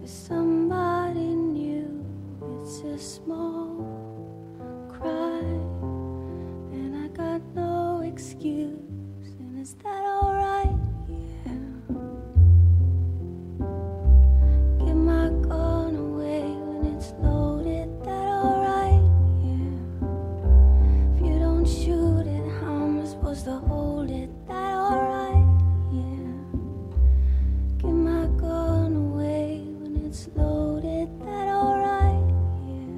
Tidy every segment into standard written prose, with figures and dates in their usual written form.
for somebody new. It's a small crime, and I got no excuse. And is that alright? Yeah. Get my gun away when it's loaded. That alright? Yeah. If you don't shoot it, how am I supposed to hold it? That alright? Yeah. Get my gun away when it's loaded. That alright? Yeah.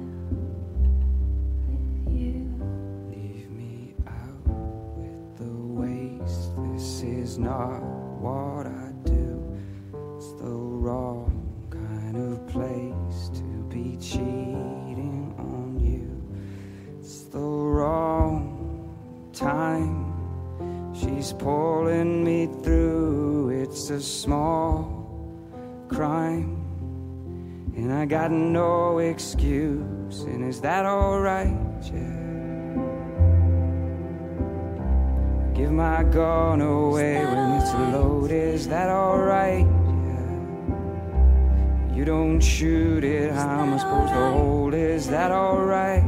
With you. Leave me out with the waste. This is not what I do. It's the wrong kind of place to be cheating on you. It's the wrong time. She's pulling me through. It's a small crime, and I got no excuse. And is that alright? Yeah. Give my gun away when it's loaded. Is that alright? Yeah. You don't shoot it, how am I supposed to hold it? Is that alright?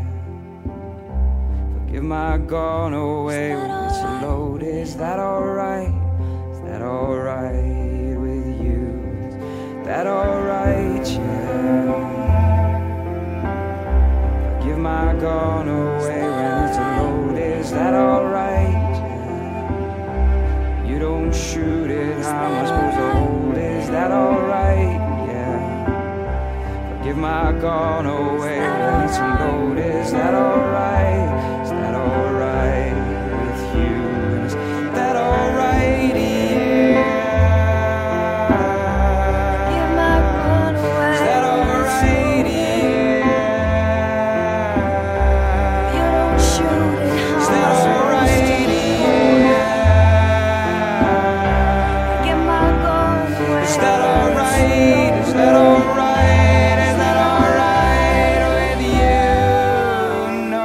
Give my gun away when it's loaded. Is that alright? Is that alright with you? Is that alright? Yeah. Give my gun away when it's loaded. Is that alright? Yeah. You don't shoot it, how am I supposed to hold it? Is that alright? Yeah. Give my gun away when it's loaded. Is that alright? Is that alright with you? Is that alright? Yeah. Give my gun away. Is that alright? Yeah. You don't shoot it, Is how that am I alright? supposed Yeah. to get my gun away? Is that alright? Is that alright? Is that alright with you? No.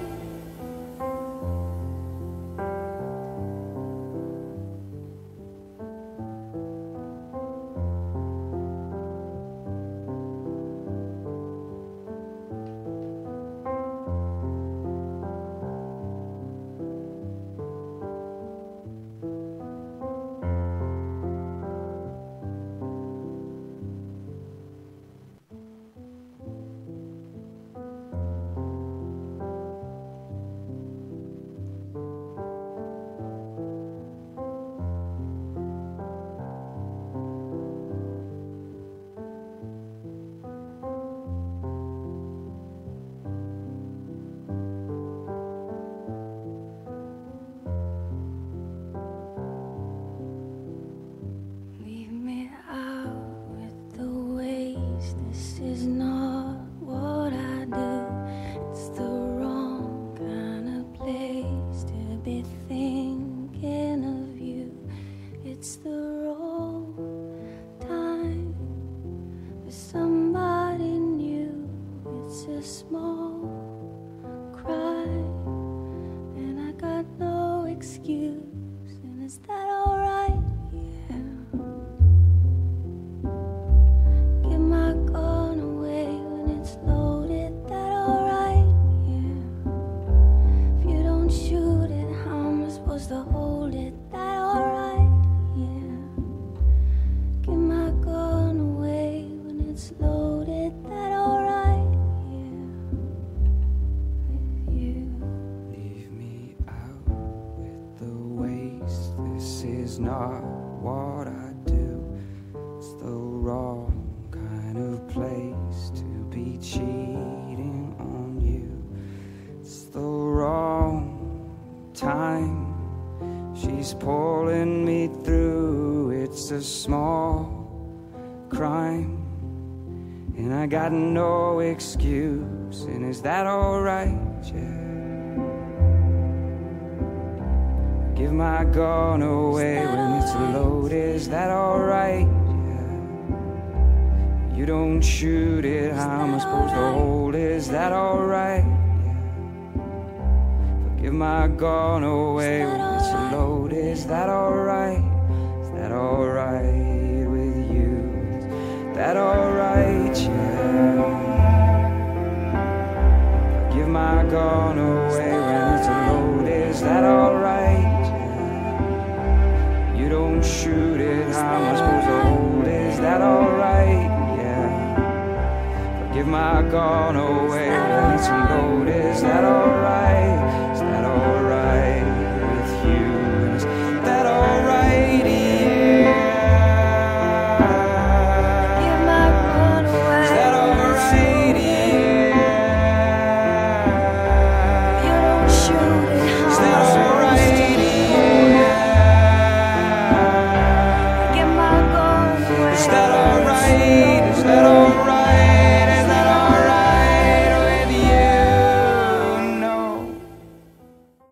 Leave me out with the waste. This is not what I do. It's the wrong kind of place to be thinking of you. It's the wrong time for somebody new. It's a small crime, and I got no excuse. And is that alright? Yeah. Get my gun away when it's loaded. That alright? Yeah. If you don't shoot it, how am I supposed to hold it? That alright? Yeah. Get my gun away when it's loaded. That alright? Yeah. With you. Leave me out with the waste. This is not what I do. It's the wrong kind of place to be cheating on you. It's the wrong time. She's pulling me through. It's a small crime, and I got no excuse. And is that alright? Yeah. Give my gun away when it's loaded. Is that alright? Yeah. You don't shoot it, how am I supposed to hold it? Is that alright? Yeah. Give my gun away when it's loaded. Is that alright? Is that alright with you? Is that alright? Yeah. Give my gun away when it's a load, is that alright? Yeah. You don't shoot it, how am I supposed to hold? Is that alright? Yeah. Give my gun away when it's a load, is that alright? Is that alright with you? Is that alright? Yeah. Give my gun away. Is that alright? Yeah. You don't shoot it, Is that alright? Yeah. Give my gun away. Is that alright? Is that alright?